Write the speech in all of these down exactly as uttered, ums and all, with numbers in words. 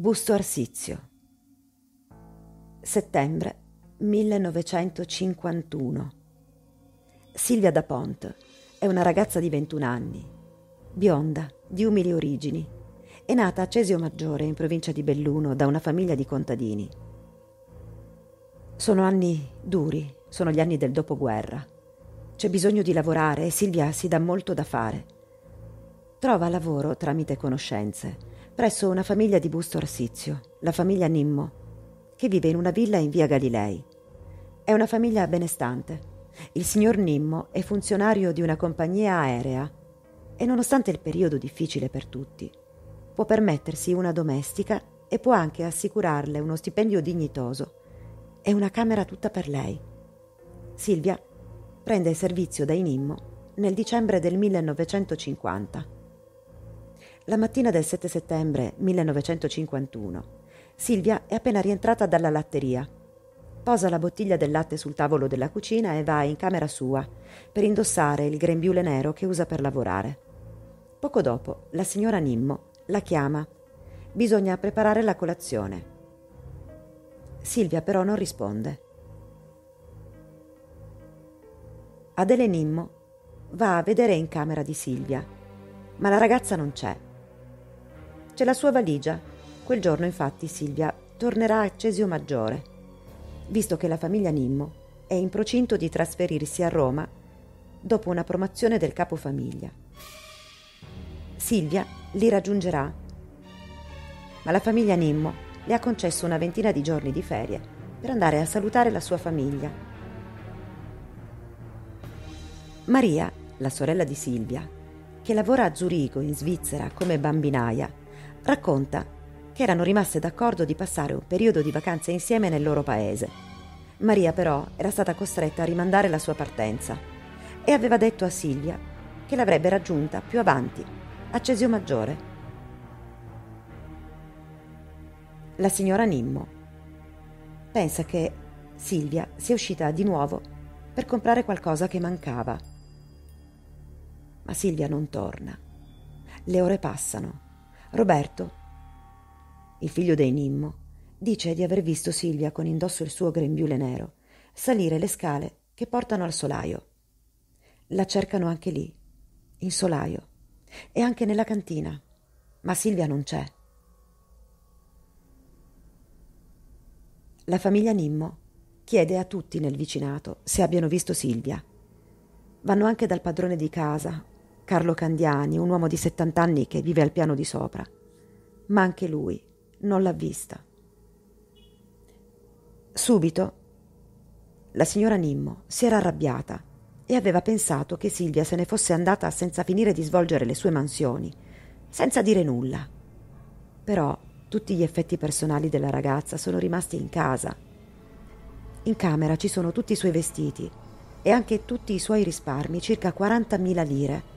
Busto Arsizio. Settembre millenovecentocinquantuno. Silvia da Pont è una ragazza di ventuno anni, bionda, di umili origini. È nata a Cesio Maggiore, in provincia di Belluno, da una famiglia di contadini. Sono anni duri, sono gli anni del dopoguerra. C'è bisogno di lavorare e Silvia si dà molto da fare. Trova lavoro tramite conoscenze presso una famiglia di Busto Arsizio, la famiglia Nimmo, che vive in una villa in via Galilei. È una famiglia benestante. Il signor Nimmo è funzionario di una compagnia aerea e, nonostante il periodo difficile per tutti, può permettersi una domestica e può anche assicurarle uno stipendio dignitoso e una camera tutta per lei. Silvia prende servizio dai Nimmo nel dicembre del millenovecentocinquanta. La mattina del sette settembre millenovecentocinquantuno, Silvia è appena rientrata dalla latteria. Posa la bottiglia del latte sul tavolo della cucina e va in camera sua per indossare il grembiule nero che usa per lavorare. Poco dopo, la signora Nimmo la chiama. Bisogna preparare la colazione. Silvia però non risponde. Adele Nimmo va a vedere in camera di Silvia, ma la ragazza non c'è. C'è la sua valigia. Quel giorno, infatti, Silvia tornerà a Cesio Maggiore, visto che la famiglia Nimmo è in procinto di trasferirsi a Roma dopo una promozione del capofamiglia. Silvia li raggiungerà, ma la famiglia Nimmo le ha concesso una ventina di giorni di ferie per andare a salutare la sua famiglia. Maria, la sorella di Silvia, che lavora a Zurigo, in Svizzera, come bambinaia, racconta che erano rimaste d'accordo di passare un periodo di vacanze insieme nel loro paese. Maria però era stata costretta a rimandare la sua partenza e aveva detto a Silvia che l'avrebbe raggiunta più avanti, a Cesio Maggiore. La signora Nimmo pensa che Silvia sia uscita di nuovo per comprare qualcosa che mancava. Ma Silvia non torna. Le ore passano. Roberto, il figlio dei Nimmo, dice di aver visto Silvia con indosso il suo grembiule nero salire le scale che portano al solaio. La cercano anche lì, in solaio, e anche nella cantina, ma Silvia non c'è. La famiglia Nimmo chiede a tutti nel vicinato se abbiano visto Silvia. Vanno anche dal padrone di casa, Carlo Candiani, un uomo di settanta anni che vive al piano di sopra, ma anche lui non l'ha vista. Subito la signora Nimmo si era arrabbiata e aveva pensato che Silvia se ne fosse andata senza finire di svolgere le sue mansioni, senza dire nulla. Però tutti gli effetti personali della ragazza sono rimasti in casa. In camera ci sono tutti i suoi vestiti e anche tutti i suoi risparmi, circa quarantamila lire.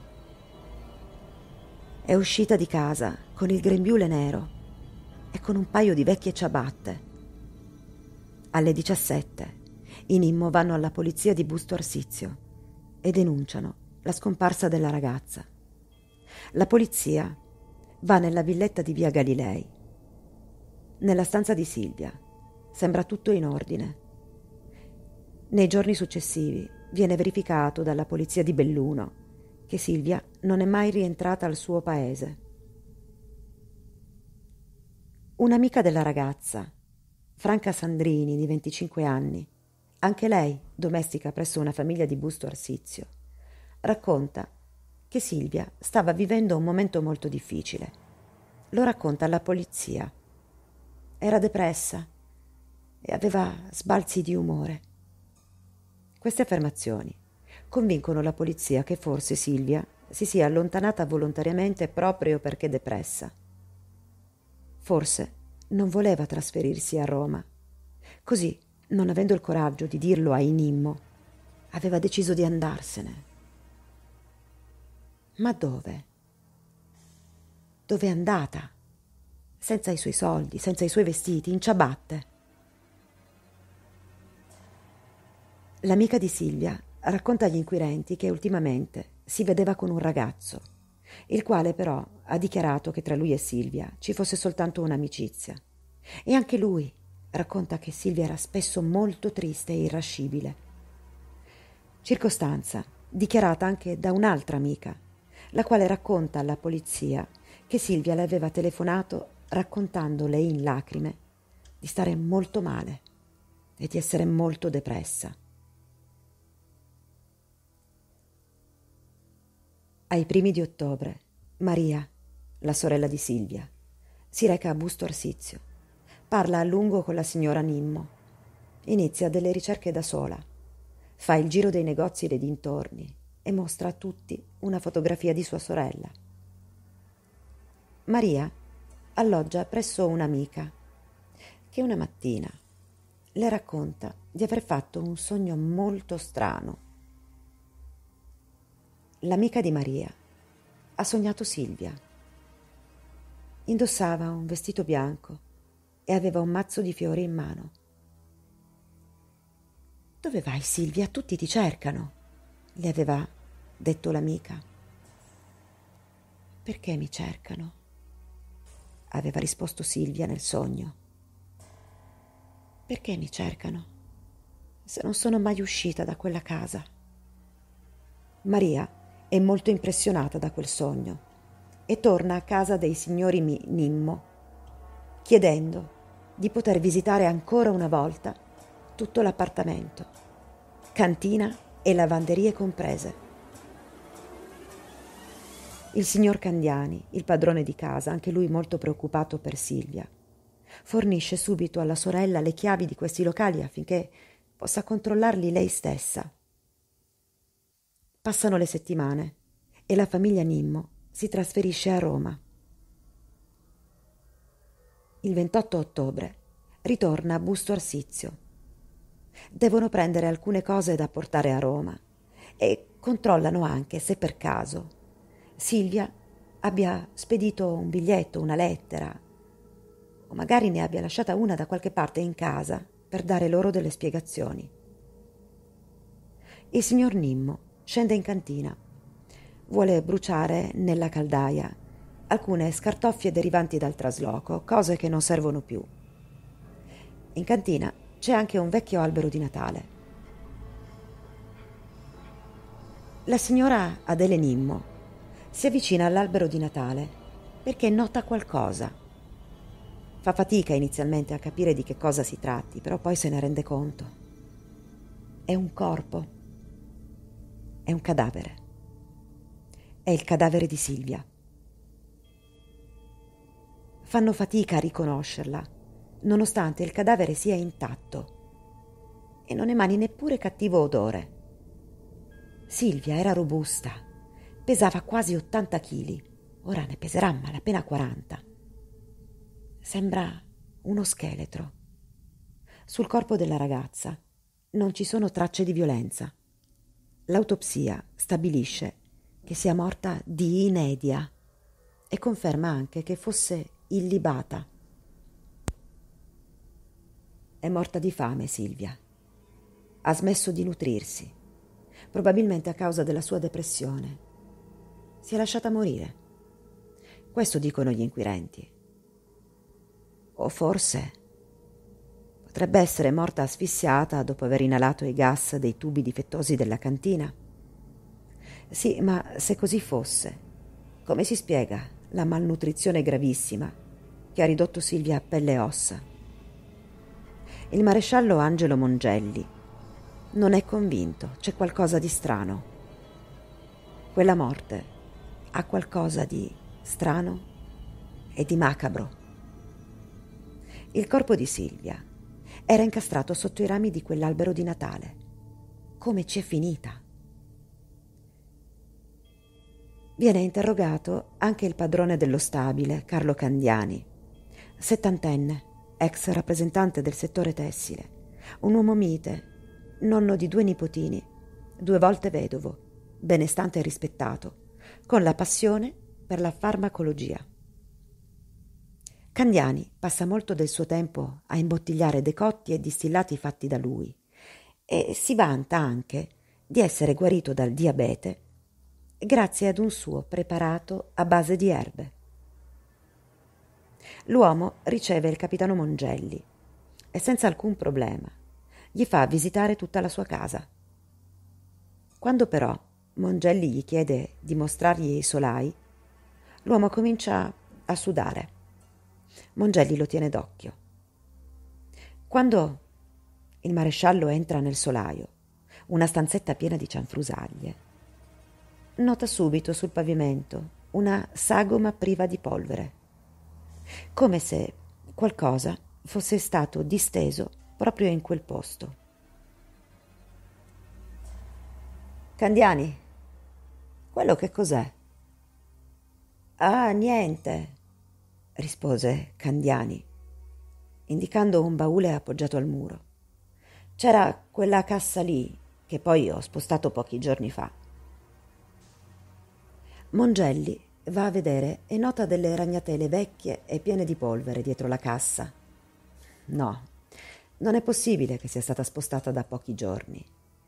È uscita di casa con il grembiule nero e con un paio di vecchie ciabatte. Alle diciassette i Nimmo vanno alla polizia di Busto Arsizio e denunciano la scomparsa della ragazza. La polizia va nella villetta di via Galilei. Nella stanza di Silvia sembra tutto in ordine. Nei giorni successivi viene verificato dalla polizia di Belluno che Silvia non è mai rientrata al suo paese. Un'amica della ragazza, Franca Sandrini, di venticinque anni, anche lei domestica presso una famiglia di Busto Arsizio, racconta che Silvia stava vivendo un momento molto difficile. Lo racconta alla polizia. Era depressa e aveva sbalzi di umore. Queste affermazioni convincono la polizia che forse Silvia si sia allontanata volontariamente proprio perché depressa. Forse non voleva trasferirsi a Roma. Così, non avendo il coraggio di dirlo ai Nimmo, aveva deciso di andarsene. Ma dove? Dove è andata? Senza i suoi soldi, senza i suoi vestiti, in ciabatte. L'amica di Silvia racconta agli inquirenti che ultimamente si vedeva con un ragazzo, il quale però ha dichiarato che tra lui e Silvia ci fosse soltanto un'amicizia. E anche lui racconta che Silvia era spesso molto triste e irascibile. Circostanza dichiarata anche da un'altra amica, la quale racconta alla polizia che Silvia le aveva telefonato raccontandole in lacrime di stare molto male e di essere molto depressa. Ai primi di ottobre, Maria, la sorella di Silvia, si reca a Busto Arsizio. Parla a lungo con la signora Nimmo. Inizia delle ricerche da sola. Fa il giro dei negozi dei dintorni e mostra a tutti una fotografia di sua sorella. Maria alloggia presso un'amica che una mattina le racconta di aver fatto un sogno molto strano. L'amica di Maria ha sognato Silvia. Indossava un vestito bianco e aveva un mazzo di fiori in mano. «Dove vai, Silvia? Tutti ti cercano», le aveva detto l'amica. «Perché mi cercano?» aveva risposto Silvia nel sogno. «Perché mi cercano, se non sono mai uscita da quella casa?» Maria è molto impressionata da quel sogno e torna a casa dei signori Nimmo, chiedendo di poter visitare ancora una volta tutto l'appartamento, cantina e lavanderie comprese. Il signor Candiani, il padrone di casa, anche lui molto preoccupato per Silvia, fornisce subito alla sorella le chiavi di questi locali affinché possa controllarli lei stessa. Passano le settimane e la famiglia Nimmo si trasferisce a Roma. Il ventotto ottobre ritorna a Busto Arsizio. Devono prendere alcune cose da portare a Roma e controllano anche se per caso Silvia abbia spedito un biglietto, una lettera, o magari ne abbia lasciata una da qualche parte in casa per dare loro delle spiegazioni. Il signor Nimmo scende in cantina. Vuole bruciare nella caldaia alcune scartoffie derivanti dal trasloco, cose che non servono più. In cantina c'è anche un vecchio albero di Natale. La signora Adele Nimmo si avvicina all'albero di Natale perché nota qualcosa. Fa fatica inizialmente a capire di che cosa si tratti, però poi se ne rende conto. È un corpo. È un cadavere. È il cadavere di Silvia. Fanno fatica a riconoscerla, nonostante il cadavere sia intatto e non emani neppure cattivo odore. Silvia era robusta, pesava quasi ottanta chili, ora ne peserà malapena quaranta. Sembra uno scheletro. Sul corpo della ragazza non ci sono tracce di violenza. L'autopsia stabilisce che sia morta di inedia e conferma anche che fosse illibata. È morta di fame Silvia. Ha smesso di nutrirsi, probabilmente a causa della sua depressione. Si è lasciata morire. Questo dicono gli inquirenti. O forse potrebbe essere morta asfissiata dopo aver inalato i gas dei tubi difettosi della cantina. Sì, ma se così fosse, come si spiega la malnutrizione gravissima che ha ridotto Silvia a pelle e ossa? Il maresciallo Angelo Mongelli non è convinto, c'è qualcosa di strano. Quella morte ha qualcosa di strano e di macabro. Il corpo di Silvia era incastrato sotto i rami di quell'albero di Natale. Come ci è finita? Viene interrogato anche il padrone dello stabile, Carlo Candiani, settantenne, ex rappresentante del settore tessile, un uomo mite, nonno di due nipotini, due volte vedovo, benestante e rispettato, con la passione per la farmacologia. Candiani passa molto del suo tempo a imbottigliare decotti e distillati fatti da lui e si vanta anche di essere guarito dal diabete grazie ad un suo preparato a base di erbe. L'uomo riceve il capitano Mongelli e senza alcun problema gli fa visitare tutta la sua casa. Quando però Mongelli gli chiede di mostrargli i solai, l'uomo comincia a sudare. Mongelli lo tiene d'occhio. Quando il maresciallo entra nel solaio, una stanzetta piena di cianfrusaglie, nota subito sul pavimento una sagoma priva di polvere, come se qualcosa fosse stato disteso proprio in quel posto. Candiani, quello che cos'è? Ah, niente, rispose Candiani, indicando un baule appoggiato al muro. C'era quella cassa lì, che poi ho spostato pochi giorni fa. Mongelli va a vedere e nota delle ragnatele vecchie e piene di polvere dietro la cassa. No, non è possibile che sia stata spostata da pochi giorni.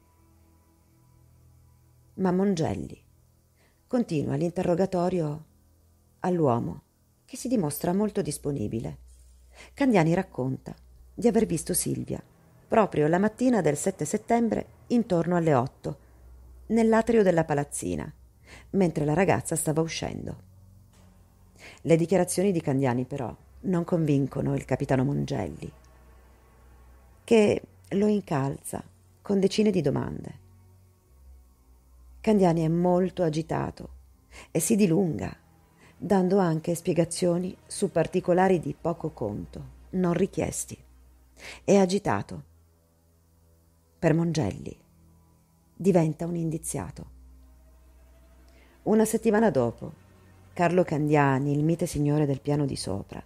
Ma Mongelli continua l'interrogatorio all'uomo, che si dimostra molto disponibile. Candiani racconta di aver visto Silvia proprio la mattina del sette settembre intorno alle otto, nell'atrio della palazzina, mentre la ragazza stava uscendo. Le dichiarazioni di Candiani però non convincono il capitano Mongelli, che lo incalza con decine di domande. Candiani è molto agitato e si dilunga, dando anche spiegazioni su particolari di poco conto, non richiesti. È agitato. Per Mongelli diventa un indiziato. Una settimana dopo, Carlo Candiani, il mite signore del piano di sopra,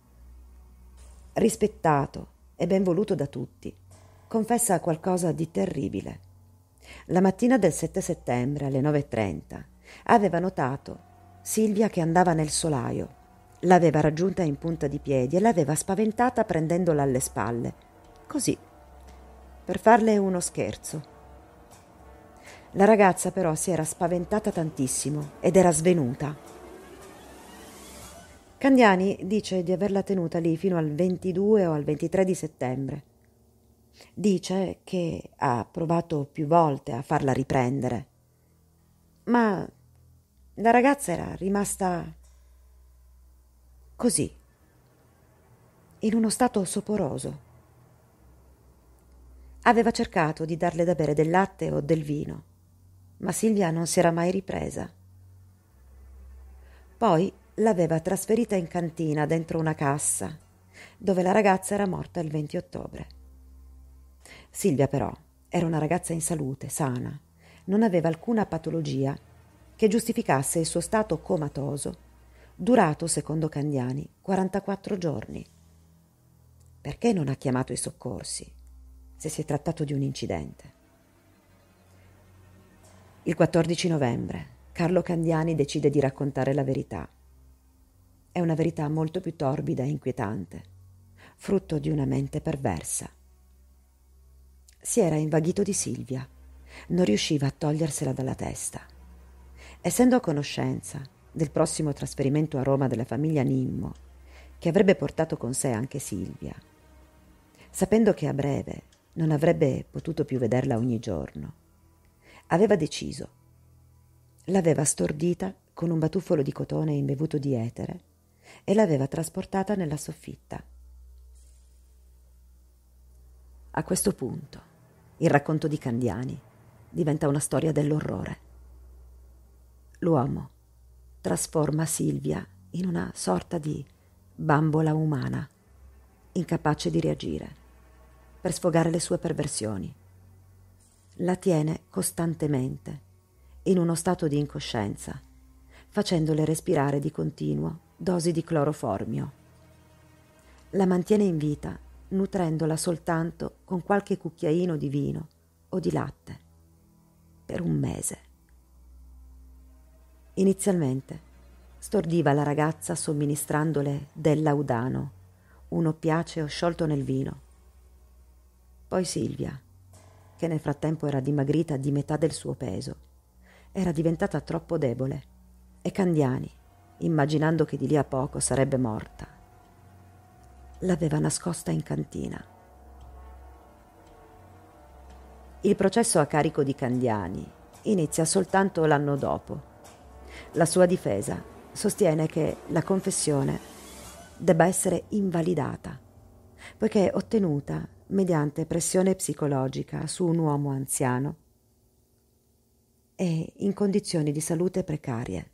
rispettato e ben voluto da tutti, confessa qualcosa di terribile. La mattina del sette settembre alle nove e trenta aveva notato Silvia che andava nel solaio. L'aveva raggiunta in punta di piedi e l'aveva spaventata prendendola alle spalle, così, per farle uno scherzo. La ragazza però si era spaventata tantissimo ed era svenuta. Candiani dice di averla tenuta lì fino al ventidue o al ventitré di settembre. Dice che ha provato più volte a farla riprendere, ma la ragazza era rimasta così, in uno stato soporoso. Aveva cercato di darle da bere del latte o del vino, ma Silvia non si era mai ripresa. Poi l'aveva trasferita in cantina dentro una cassa, dove la ragazza era morta il venti ottobre. Silvia però era una ragazza in salute, sana, non aveva alcuna patologia che giustificasse il suo stato comatoso, durato, secondo Candiani, quarantaquattro giorni. Perché non ha chiamato i soccorsi, se si è trattato di un incidente? Il quattordici novembre Carlo Candiani decide di raccontare la verità. È una verità molto più torbida e inquietante, frutto di una mente perversa. Si era invaghito di Silvia, non riusciva a togliersela dalla testa. Essendo a conoscenza del prossimo trasferimento a Roma della famiglia Nimmo, che avrebbe portato con sé anche Silvia, sapendo che a breve non avrebbe potuto più vederla ogni giorno, aveva deciso. L'aveva stordita con un batuffolo di cotone imbevuto di etere e l'aveva trasportata nella soffitta. A questo punto il racconto di Candiani diventa una storia dell'orrore. L'uomo trasforma Silvia in una sorta di bambola umana, incapace di reagire, per sfogare le sue perversioni. La tiene costantemente in uno stato di incoscienza, facendole respirare di continuo dosi di cloroformio. La mantiene in vita nutrendola soltanto con qualche cucchiaino di vino o di latte, per un mese. Inizialmente stordiva la ragazza somministrandole del laudano, un oppiaceo sciolto nel vino. Poi Silvia, che nel frattempo era dimagrita di metà del suo peso, era diventata troppo debole e Candiani, immaginando che di lì a poco sarebbe morta, l'aveva nascosta in cantina. Il processo a carico di Candiani inizia soltanto l'anno dopo. La sua difesa sostiene che la confessione debba essere invalidata, poiché ottenuta mediante pressione psicologica su un uomo anziano e in condizioni di salute precarie.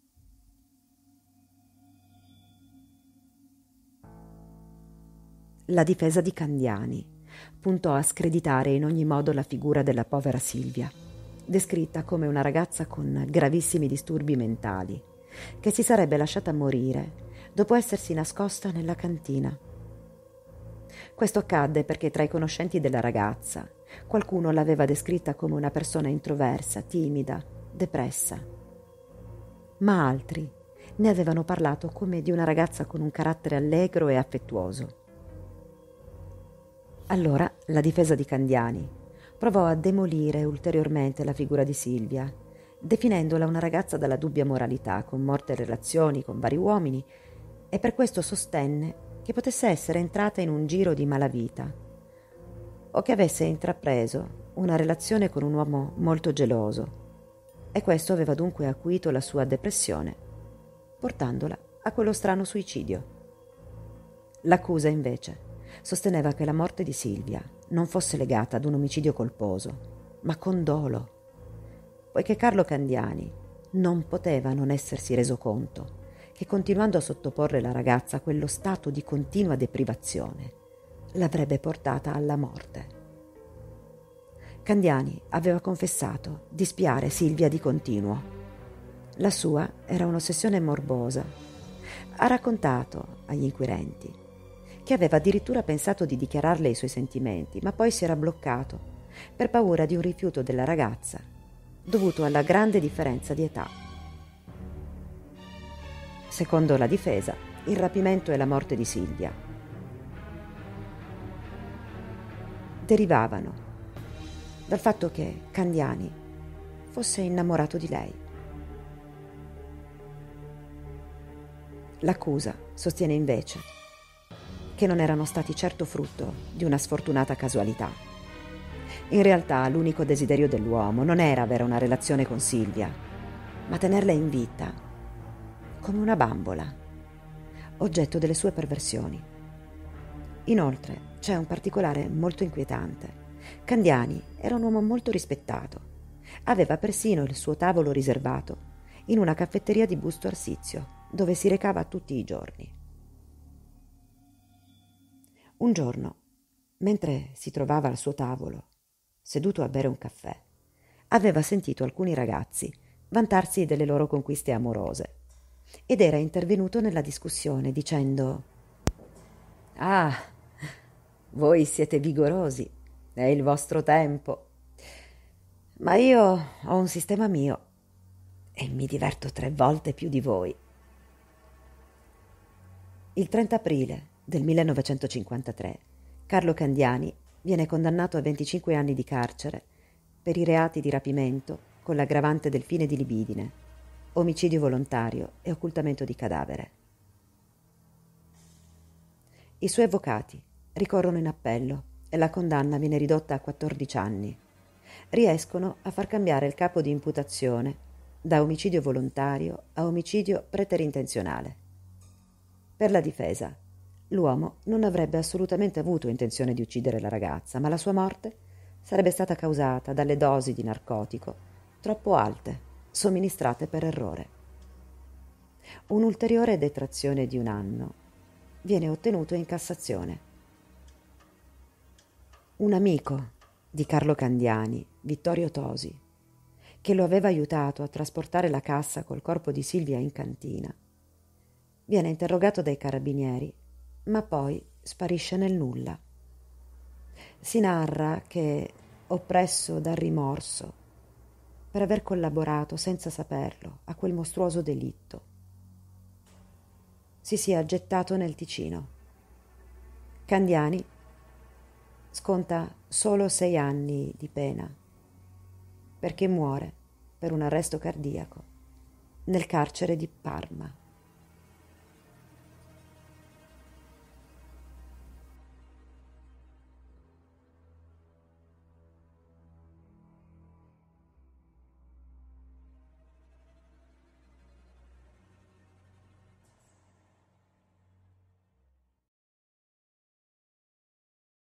La difesa di Candiani puntò a screditare in ogni modo la figura della povera Silvia, descritta come una ragazza con gravissimi disturbi mentali, che si sarebbe lasciata morire dopo essersi nascosta nella cantina. Questo accadde perché tra i conoscenti della ragazza qualcuno l'aveva descritta come una persona introversa, timida, depressa, ma altri ne avevano parlato come di una ragazza con un carattere allegro e affettuoso. Allora la difesa di Candiani provò a demolire ulteriormente la figura di Silvia, definendola una ragazza dalla dubbia moralità, con morte relazioni con vari uomini, e per questo sostenne che potesse essere entrata in un giro di malavita o che avesse intrapreso una relazione con un uomo molto geloso, e questo aveva dunque acuito la sua depressione, portandola a quello strano suicidio. L'accusa, invece, sosteneva che la morte di Silvia non fosse legata ad un omicidio colposo, ma con dolo, poiché Carlo Candiani non poteva non essersi reso conto che, continuando a sottoporre la ragazza a quello stato di continua deprivazione, l'avrebbe portata alla morte. Candiani aveva confessato di spiare Silvia di continuo. La sua era un'ossessione morbosa. Ha raccontato agli inquirenti che aveva addirittura pensato di dichiararle i suoi sentimenti, ma poi si era bloccato per paura di un rifiuto della ragazza dovuto alla grande differenza di età. Secondo la difesa, il rapimento e la morte di Silvia derivavano dal fatto che Candiani fosse innamorato di lei. L'accusa sostiene invece che non erano stati certo frutto di una sfortunata casualità. In realtà l'unico desiderio dell'uomo non era avere una relazione con Silvia, ma tenerla in vita come una bambola, oggetto delle sue perversioni. Inoltre c'è un particolare molto inquietante. Candiani era un uomo molto rispettato. Aveva persino il suo tavolo riservato in una caffetteria di Busto Arsizio, dove si recava tutti i giorni. Un giorno, mentre si trovava al suo tavolo, seduto a bere un caffè, aveva sentito alcuni ragazzi vantarsi delle loro conquiste amorose ed era intervenuto nella discussione dicendo: «Ah, voi siete vigorosi, è il vostro tempo, ma io ho un sistema mio e mi diverto tre volte più di voi». Il trenta aprile del millenovecentocinquantatré Carlo Candiani viene condannato a venticinque anni di carcere per i reati di rapimento con l'aggravante del fine di libidine, omicidio volontario e occultamento di cadavere. I suoi avvocati ricorrono in appello e la condanna viene ridotta a quattordici anni. Riescono a far cambiare il capo di imputazione da omicidio volontario a omicidio preterintenzionale. Per la difesa, l'uomo non avrebbe assolutamente avuto intenzione di uccidere la ragazza, ma la sua morte sarebbe stata causata dalle dosi di narcotico troppo alte, somministrate per errore. Un'ulteriore detrazione di un anno viene ottenuto in Cassazione. Un amico di Carlo Candiani, Vittorio Tosi, che lo aveva aiutato a trasportare la cassa col corpo di Silvia in cantina, viene interrogato dai carabinieri, ma poi sparisce nel nulla. Si narra che, oppresso dal rimorso per aver collaborato senza saperlo a quel mostruoso delitto, si sia gettato nel Ticino. Candiani sconta solo sei anni di pena, perché muore per un arresto cardiaco nel carcere di Parma.